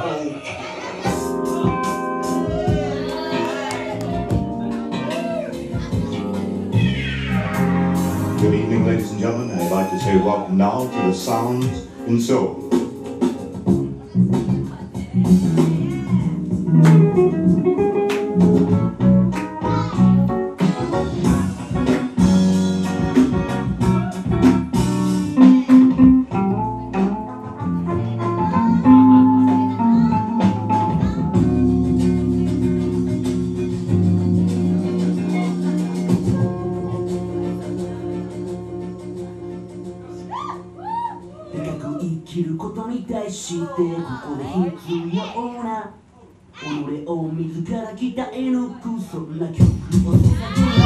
Good evening, ladies and gentlemen. I'd like to say welcome now to the Sounds in Soul. 生きることに対してここで必要な己を自ら鍛え抜くそんな曲を捧げよ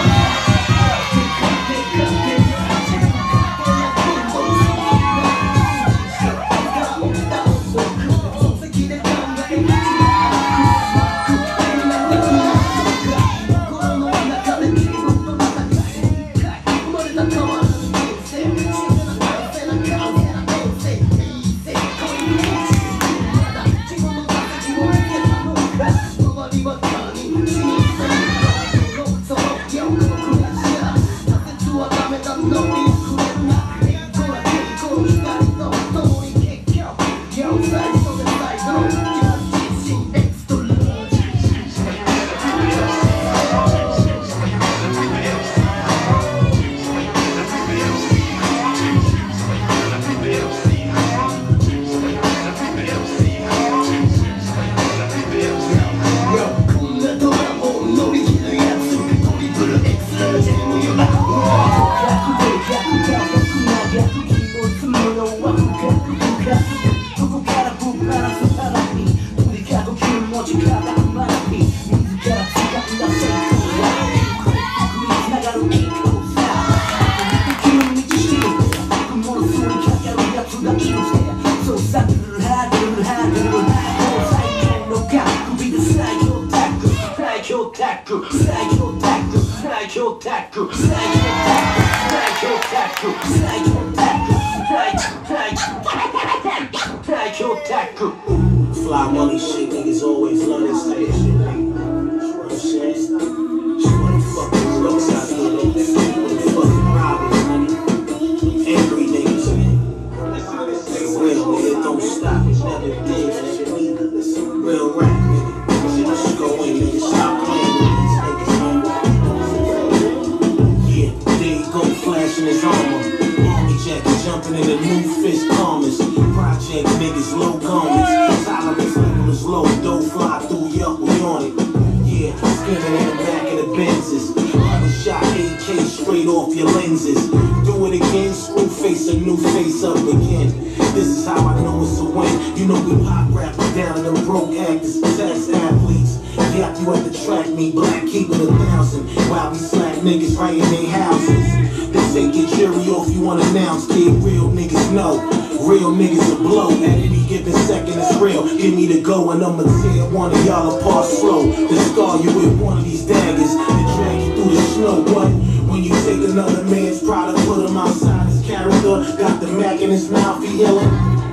Fly money shit, niggas always love this type of shit. You know what I'm saying? She wanna fuck with looks out there, niggas. Fucking robbers, nigga. Angry niggas, man. They real, nigga, don't stop. Never did, never either. Real rap, nigga. Just go in, nigga. Stop playing with these niggas, man. Yeah, there you go, flashing his armor. Army jacket jumping in the new fist commas. Project niggas, low garments. Tolerance level is low. Dough fly through, yup, we on it. Yeah, skimming in the back of the Benzes. Rubber shot AK straight off your lenses. Do it again, screw face, a new face up again. This is how I know it's a win. You know we pop rappers down, them broke actors, test athletes. Yap you at the track meet, black keeping 1,000. While we slack niggas right in their houses. This ain't your jury off, you wanna announce, kid. Real niggas know. Real niggas will blow at any given second, it's real. Give me the go and I'ma tear one of y'all apart slow. To scar you with one of these daggers and drag you through the snow. What? When you take another man's product, put him outside his character, got the Mac in his mouth, he yelling.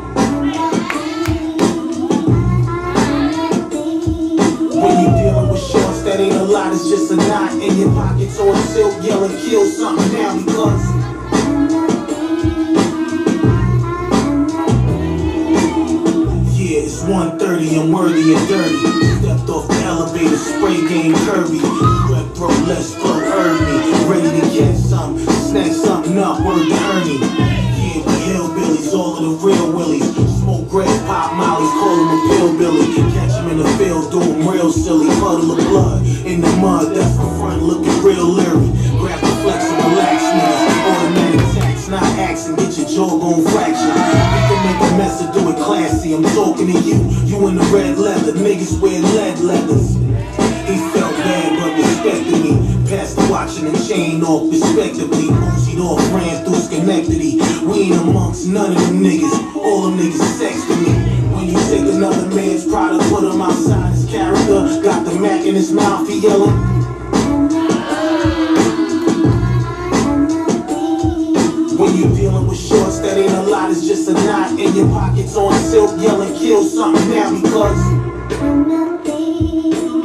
When you dealing with shorts, that ain't a lot, it's just a knot in your pockets on silk, yelling, kill something now because. It's 1:30, I'm worthy and dirty. Stepped off the elevator, spray game curvy. Red bro, let's flow, herb me. Ready to get some, snatch something up, word to Ernie. Yeah, we hillbillies, all of the real willies. Smoke grass, pop mollies, call him a pillbilly. Catch him in the field, do him real silly. Puddle of blood in the mud, that's the front looking real leery. Grab the flex and relax, niggas. Automatic tax, not action, get your jawbone fraction. We can make a mess or do it classy. I'm talking to you, you in the red leather. Niggas wear lead leathers. He felt bad but respected me. Passed the watch and the chain off respectively. Boozied off, ran through Schenectady. We ain't amongst none of them niggas. All them niggas sex to me. When you take another man's product, put him outside his character. Got the Mac in his mouth, he yelling. When you dealing with shorts, that ain't a lot, it's just this or not. And your pockets on silk, yelling kill something now because I'm not